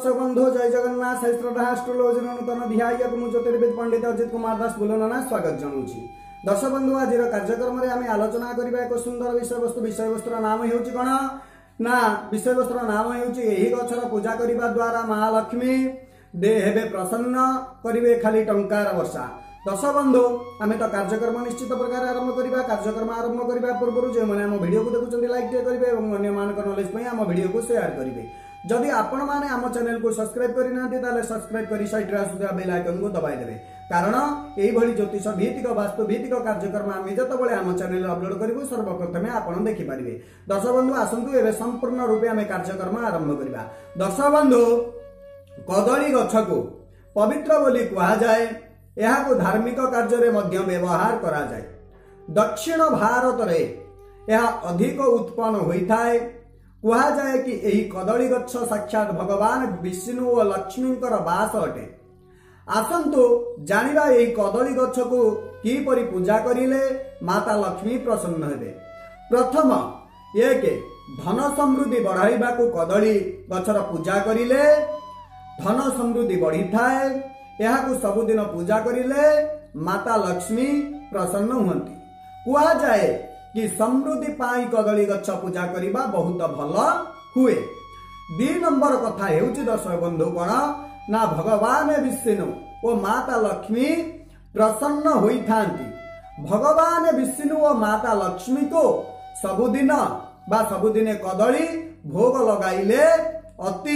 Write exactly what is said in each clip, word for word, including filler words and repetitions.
दर्शक बंधु जय जगन्नाथ शास्त्रधा एस्ट्रोलॉजी नूतन ध्यायक मु ज्योतिर्विद पंडित अजित कुमार दास बुलनना स्वागत जनाऊँ। दर्शक बंधु आज कार्यक्रम में आम आलोचना करबा एक सुंदर विषय वस्तु विषय वस्तुर नाम हेउची कोन ना विषय वस्तुर नाम हेउची एही गछर पूजा करबा द्वारा महालक्ष्मी दे हेबे प्रसन्न करिवे खाली टंकार वर्षा। दर्शक बंधु आम तो कार्यक्रम निश्चित प्रकार आरंभ करबा। कार्यक्रम आरंभ करबा पूर्व जो मैंने आम वीडियो को देखुछन्ती लाइक करेंगे और अन्य मान नॉलेज पई आम वीडियो को शेयर करेंगे। जदि आपण माने आम चैनल को सब्सक्राइब करना ताले सब्सक्राइब करी साइड रे आसुवा बेल आइकन को दबाई देबे, कारण एही भली ज्योतिष भित्तिक वास्तु भित्तिक कार्यक्रम आम जतबेले आम चैनल अपलोड करिवु सर्वप्रथमे आपण देखि पारिबे। दर्शक बंधु आसंतु एबे संपूर्ण रूपे आम कार्यक्रम आरंभ करिबा। दर्शक बंधु कदली गछ को पवित्र बोली कहा जाए, यहाको धार्मिक कार्य रे मध्य व्यवहार करा जाए। दक्षिण भारत रे यह अधिक उत्पन्न होइथाय। कहा जाए कि यही कदली गच्छ साक्षात भगवान विष्णु और लक्ष्मी बास अटे। आसंतु जानिबा यही कदली गच्छ को किपरि पूजा करिले माता लक्ष्मी प्रसन्न हेबे। प्रथम एक धन समृद्धि बढ़ाइबा को कदली गच्छर पूजा करिले धन समृद्धि बढ़ी थाए। यहाकू सबुदिन पूजा करिले माता लक्ष्मी प्रसन्न हुंती। कहा जाए कि समृद्धि पाई कदली गच्छ पूजा करिबा बहुत भल हुए। दि नंबर कथा हेउची दर्शक बंधु कोन ना भगवान विष्णु और माता लक्ष्मी प्रसन्न होई थांती। भगवान विष्णु और माता लक्ष्मी को सबुदिन बा सबुदिने कदली भोग लगाइले अति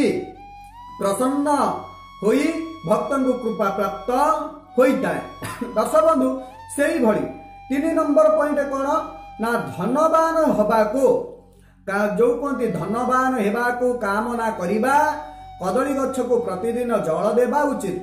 प्रसन्न होई भक्तन को कृपा प्राप्त होता है। दर्शक बंधु से भली तीन नंबर पॉइंट कौन ना धनवान हवा को जो कहते धनवान हेबा को कामना करिबा कदली गच्छ को प्रतिदिन जल देबा उचित।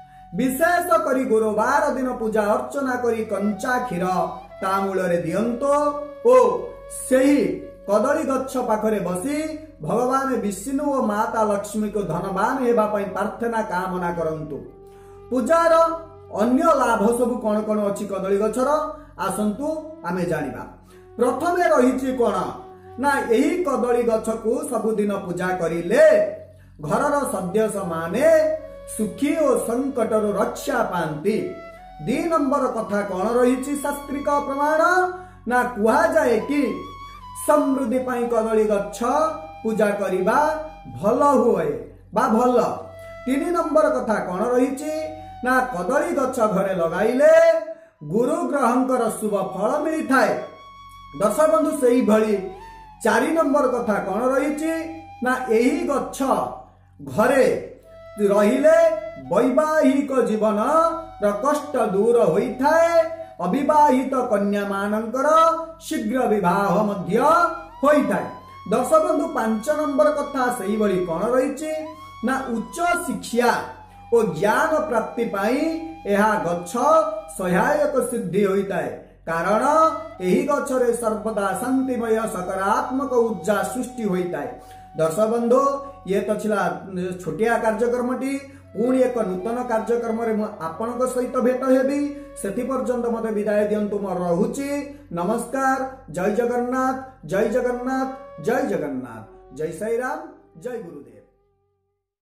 विशेष करी गुरुवार दिन पूजा अर्चना करी कंचा क्षीर ता मूल रे दियंतो ओ सेही कदली गच्छ पाखरे बसी भगवान विष्णु और माता लक्ष्मी को धनवान हेबा पई प्रार्थना कामना करंतु। पूजार अन्य लाभ सब कौन कौन अच्छी कदली गच्छर आसंतु आमे जानिबा। प्रथमे रहिछि कोन ना एही कदली गच्छ को सबुदिन पूजा करिले घरर सदस्य माने सुखी और संकट रक्षा पांती। दि नंबर कथा कौन रहिछि शास्त्रिक प्रमाण ना कुहा जाए कि समृद्धि पाई कदली गच्छ पूजा करिबा भल हुए बा भल। तीन नंबर कथा कौन रहिछि ना कदली गच्छ घरे लगाइले गुरु ग्रहंकर शुभ फल मिली थाए। दर्शक बंधु सेही भली चारि नंबर कथा कौन रहिछि ना एही गच्छ घरे रहिले वैवाहिक जीवन र कष्ट दूर होइथाए। अविवाहित कन्या मानकर शीघ्र विवाह मध्य होइथाए। दर्शक बंधु पांच नंबर कथा सेही भली कौन रहिछि ना उच्च शिक्षा और ज्ञान प्राप्ति पाई यह गच्छ सहायक सिद्धि होता है, कारण यही गच्छरे सर्वदा शांतिमय सकारात्मक ऊर्जा सृष्टि होता है। दर्शक बंधु ये तो छिला छोटिया कार्यक्रमटी पुणी एक नूतन कार्यक्रम रे आपनक सहित भेट हेबी। सेति पर्यंत मते विदाय दियंतु मोर रहुछि। नमस्कार। जय जगन्नाथ जय जगन्नाथ जय जगन्नाथ जय साई राम जय गुरुदेव।